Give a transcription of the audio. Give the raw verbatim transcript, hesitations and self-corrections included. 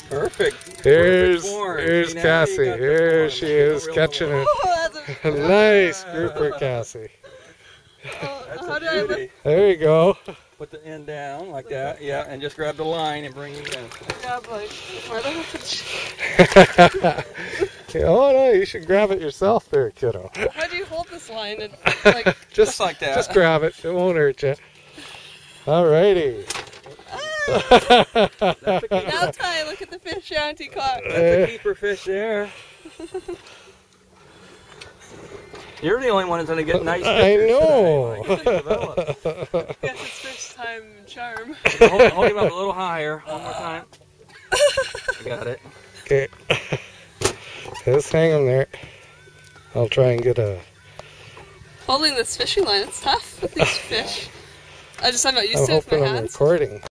Perfect. Here's, Perfect here's See, Cassie. Here she is catching it. Oh, a nice grouper, Cassie. Oh, That's how a do I lift? beauty. There you go. Put the end down like that, yeah, and just grab the line and bring it in. Grab like, why do I have to? Oh no, you should grab it yourself there, kiddo. How do you hold this line and like? just, Just like that. Just grab it. It won't hurt you. Alrighty. That's a keeper. Now Ty, look at the fish Auntie caught. That's a keeper fish there. You're the only one that's going to get nice I pictures know. today. Like, I guess it's fish time charm. hold, hold him up a little higher. One more time. Got it. Okay. Just hang him there. I'll try and get a... Holding this fishing line, it's tough with these fish. I just, I'm not used I'm to it with my hoping I'm hands. recording.